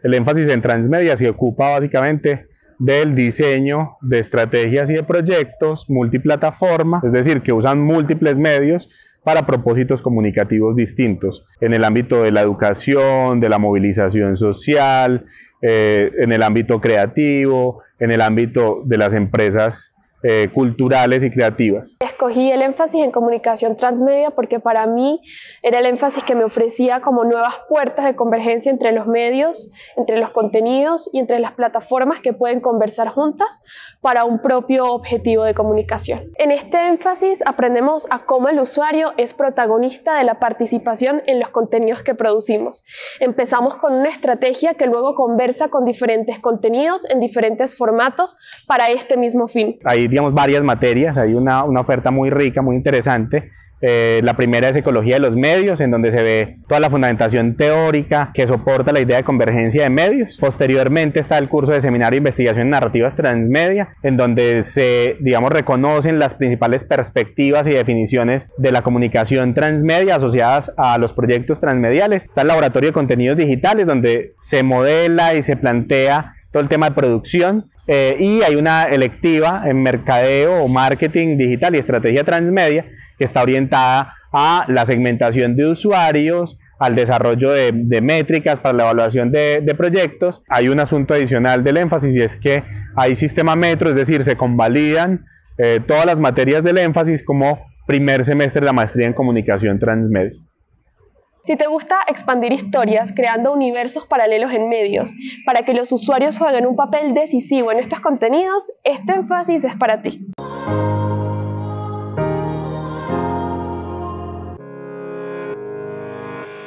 El énfasis en transmedia se ocupa básicamente del diseño de estrategias y de proyectos multiplataforma, es decir, que usan múltiples medios para propósitos comunicativos distintos, en el ámbito de la educación, de la movilización social, en el ámbito creativo, en el ámbito de las empresas culturales y creativas. Escogí el énfasis en comunicación transmedia porque para mí era el énfasis que me ofrecía como nuevas puertas de convergencia entre los medios, entre los contenidos y entre las plataformas que pueden conversar juntas para un propio objetivo de comunicación. En este énfasis aprendemos a cómo el usuario es protagonista de la participación en los contenidos que producimos. Empezamos con una estrategia que luego conversa con diferentes contenidos en diferentes formatos para este mismo fin. Hay, digamos, varias materias, hay una oferta muy rica, muy interesante. La primera es Ecología de los Medios, en donde se ve toda la fundamentación teórica que soporta la idea de convergencia de medios. Posteriormente está el curso de Seminario de Investigación en Narrativas Transmedia, en donde se, digamos, reconocen las principales perspectivas y definiciones de la comunicación transmedia asociadas a los proyectos transmediales. Está el Laboratorio de Contenidos Digitales, donde se modela y se plantea todo el tema de producción. Y hay una electiva en mercadeo o marketing digital y estrategia transmedia que está orientada a la segmentación de usuarios, al desarrollo de métricas para la evaluación de proyectos. Hay un asunto adicional del énfasis y es que hay sistema metro, es decir, se convalidan todas las materias del énfasis como primer semestre de la maestría en comunicación transmedia. Si te gusta expandir historias creando universos paralelos en medios para que los usuarios jueguen un papel decisivo en estos contenidos, este énfasis es para ti.